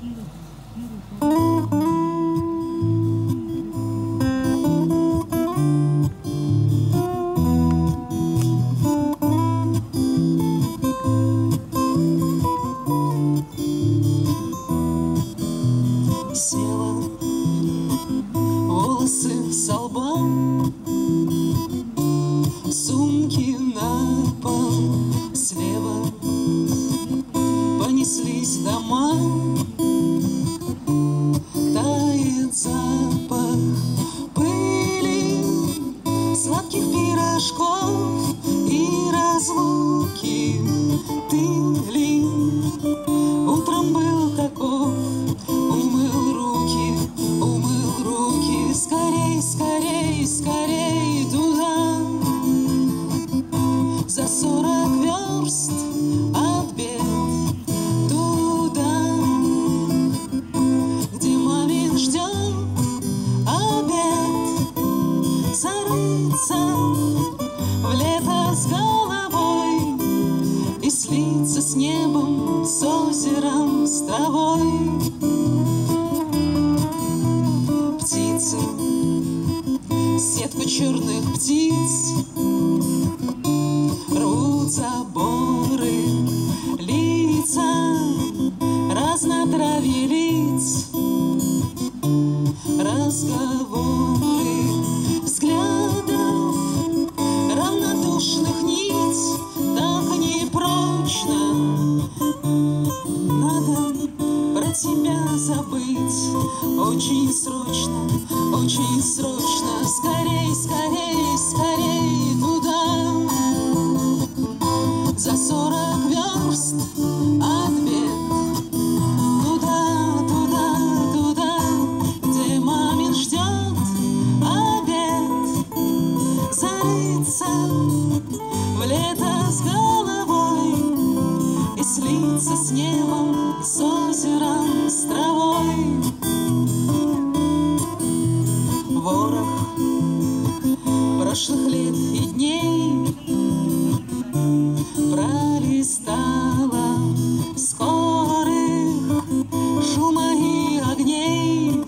Села, волосы со лба, сумки на пол, слева понеслись дома. Тает запах пыли, сладких пирожков и разлуки. Ты ли утром был таков? Умыл руки, скорей, скорей, скорей туда. За 40 верст от бед туда, где мамин ждет обед. Зарыться в лето с головой и слиться с небом, с озером, с травой. Птицы, сетку черных птиц рвут заборы, лица, разнотравье лиц, разговоры взглядов, равнодушных нить, так непрочно. Надо про тебя забыть очень срочно, очень срочно. Скорей, скорей, скорей туда. За 40 верст от бед туда, туда, туда, где мамин ждет обед. Зарыться в лето с головой и слиться с небом, с озером, с травой. Ворох прошлых лет и дней пролистала скорых шума и огней.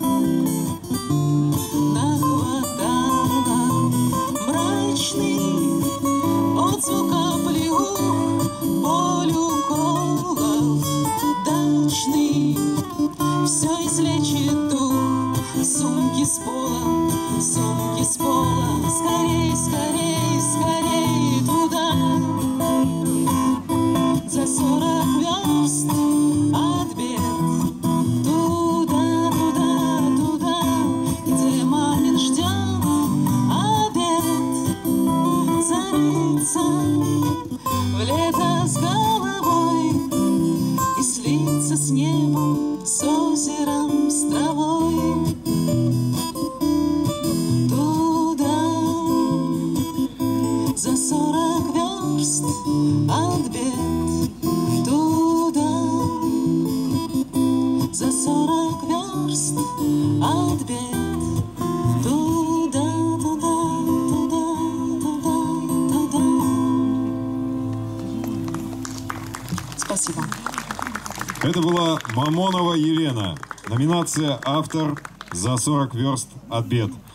Нахватала мрачный отзвука плеух, боль уколов дачный. Все излечит дух. Сумки с пола, сумки с пола, скорей, скорей, скорей туда. За 40 верст от бед туда, туда, туда, где мамин ждет обед. Зарыться в лето с головой и слиться с небом, с озером, с травой. За 40 верст от бед туда. За 40 верст от бед туда, туда, туда, туда, туда. Спасибо. Это была Мамонова Елена. Номинация «Автор за 40 верст от бед».